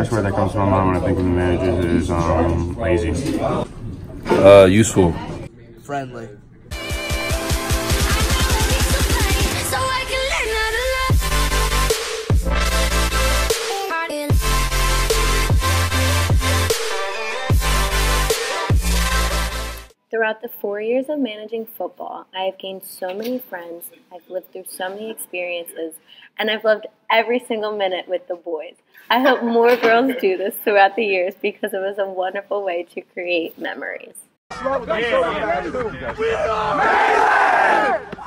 first word that comes to my mind when I think of managers is lazy. Useful. Friendly. Throughout the 4 years of managing football, I have gained so many friends, I've lived through so many experiences, and I've loved every single minute with the boys. I hope more girls do this throughout the years because it was a wonderful way to create memories. We are Mainland!